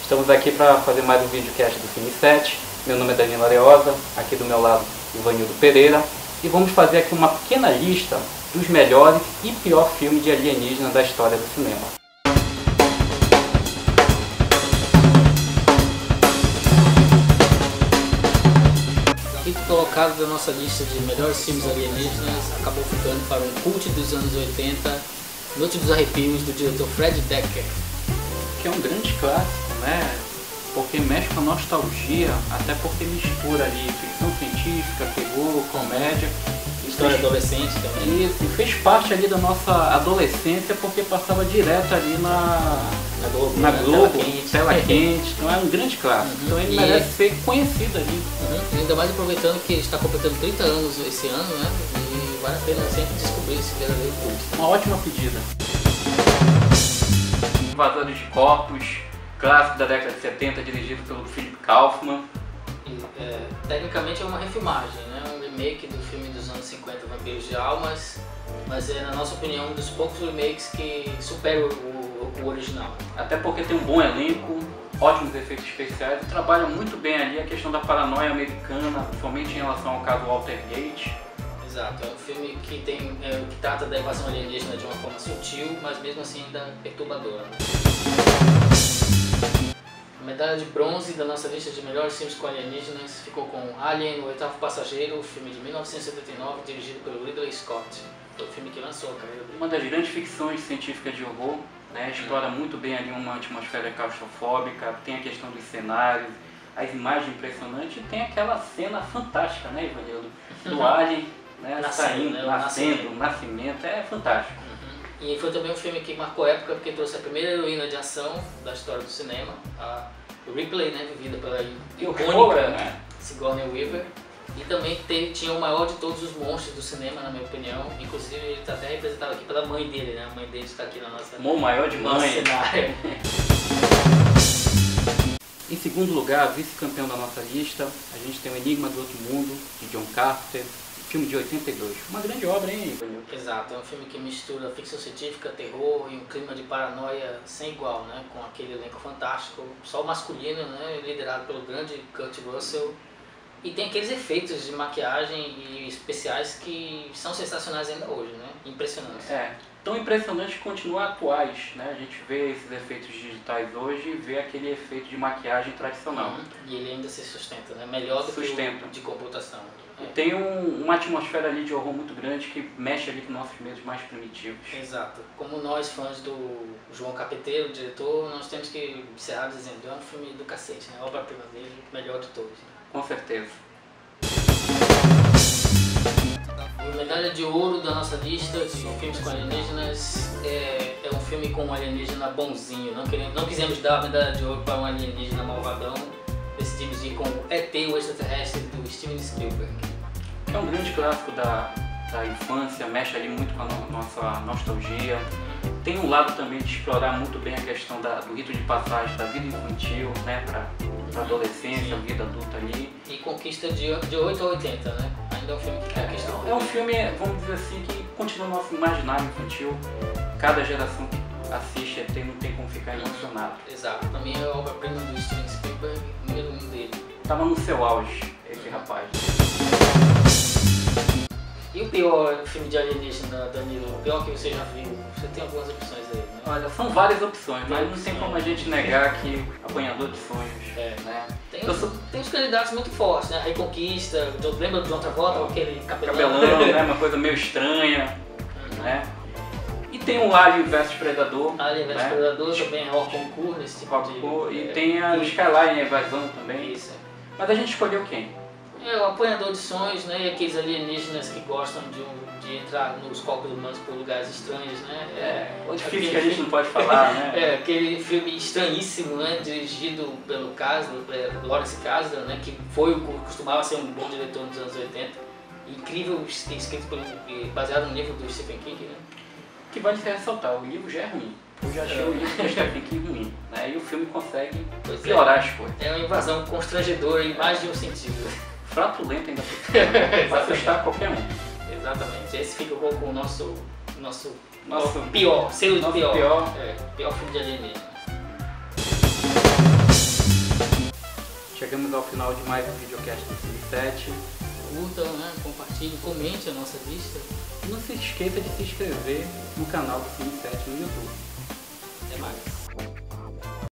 Estamos aqui para fazer mais um videocast do Cine 7. Meu nome é Danilo Areosa, aqui do meu lado Ivanildo Pereira. E vamos fazer aqui uma pequena lista dos melhores e pior filmes de alienígena da história do cinema. O quinto colocado da nossa lista de melhores filmes alienígenas acabou ficando para um cult dos anos 80, Noite dos Arrepios, do diretor Fred Dekker. Que é um grande clássico, né? Porque mexe com a nostalgia, até porque mistura ali ficção científica, terror, comédia. História adolescente também. Isso, e fez parte ali da nossa adolescência porque passava direto ali na Globo, tela quente. Então é um grande clássico. Então ele merece ser conhecido ali. Ainda mais aproveitando que ele está completando 30 anos esse ano, né? E vale a pena sempre descobrir esse verdadeiro culto. Uma ótima pedida. Invasores de Corpos, clássico da década de 70, dirigido pelo Philip Kaufman. Tecnicamente é uma refilmagem, né? Um remake do filme dos anos 50, Vampiros de Almas, mas é, na nossa opinião, um dos poucos remakes que supera o original. Até porque tem um bom elenco, ótimos efeitos especiais e trabalha muito bem ali a questão da paranoia americana, principalmente em relação ao caso Watergate. Exato, é um filme que trata da invasão alienígena de uma forma sutil, mas mesmo assim ainda perturbadora. A medalha de bronze da nossa lista de melhores filmes com alienígenas ficou com Alien, o Oitavo Passageiro, filme de 1979, dirigido pelo Ridley Scott. Foi o filme que lançou a carreira dele. Uma das grandes ficções científicas de horror, né? Explora muito bem ali uma atmosfera claustrofóbica, tem a questão dos cenários, as imagens impressionantes e tem aquela cena fantástica, né, Ivanildo? Do Alien, né? Nascendo, o nascimento, é fantástico. E foi também um filme que marcou época porque trouxe a primeira heroína de ação da história do cinema, a Ripley, né, vivida pela icônica Sigourney Weaver. E também tinha o maior de todos os monstros do cinema, na minha opinião. Inclusive ele está até representado aqui pela mãe dele, né? A mãe dele está aqui na nossa maior de mãe. Cenário. Em segundo lugar, vice-campeão da nossa lista, a gente tem o Enigma do Outro Mundo, de John Carpenter. Filme de 82. Uma grande obra, hein, Ivanildo? Exato, é um filme que mistura ficção científica, terror e um clima de paranoia sem igual, né? Com aquele elenco fantástico, só masculino, né? Liderado pelo grande Kurt Russell. E tem aqueles efeitos de maquiagem e especiais que são sensacionais ainda hoje, né? Impressionantes. Tão impressionante que continuam atuais, né? A gente vê esses efeitos digitais hoje e vê aquele efeito de maquiagem tradicional. E ele ainda se sustenta, né? Melhor do que o de computação. E tem uma atmosfera ali de horror muito grande que mexe ali com nossos medos mais primitivos. Exato. Como nós, fãs do João Capeteiro, o diretor, nós temos que encerrar dizendo é um filme do cacete, né? A obra-prima dele, melhor de todos. Com certeza. A medalha de ouro da nossa lista de filmes com alienígenas é um filme com um alienígena bonzinho. Não quisemos dar a medalha de ouro para um alienígena malvadão. Decidimos ir com E.T., o Extraterrestre, do Steven Spielberg. É um grande clássico da infância, mexe ali muito com a nossa nostalgia. Tem um lado também de explorar muito bem a questão do rito de passagem da vida infantil, né, para adolescência, vida adulta ali. E conquista de 8 a 80, né? Ainda é um filme que conquista. É um filme, vamos dizer assim, que continua no nosso imaginário infantil. Cada geração que assiste ET não tem como ficar emocionado. Exato, pra mim é a obra-prima do Steven Spielberg, número 1 dele. Tava no seu auge, esse rapaz. E o pior filme de alienígena, Danilo? O pior que você já viu? Você tem algumas opções aí, né? Olha, são várias opções, mas não tem como a gente negar que Apanhador de Sonhos, né? Tem uns candidatos muito fortes, né? A Reconquista, lembra do John Travolta, aquele cabelão, né? Uma coisa meio estranha, né? E tem o Alien vs Predador. Alien vs Predador também é o concurso nesse tipo de... E tem a Skyline Evasão também. Isso. Mas a gente escolheu quem? É o Apanhador de Sonhos, né? E aqueles alienígenas que gostam de entrar nos corpos humanos por lugares estranhos, né? Difícil que a gente não pode falar, né? Aquele filme estranhíssimo, né? Dirigido pelo Lawrence Kasdan, né? Que costumava ser um bom diretor nos anos 80. Incrível, escrito baseado no livro do Stephen King, né? Que vale se ressaltar, o livro já é ruim. Eu já achei o livro do Stephen King ruim, né? E o filme consegue piorar as coisas. É uma invasão constrangedora em mais de um sentido. Fratulento ainda vai assustar qualquer um. Exatamente. Esse fica com o nosso pior, selo de pior. Pior filme de alienígena. chegamos ao final de mais um videocast do Cine 7. Curta, né? Compartilhe, comente a nossa lista. E não se esqueça de se inscrever no canal do Cine 7 no YouTube. Até mais.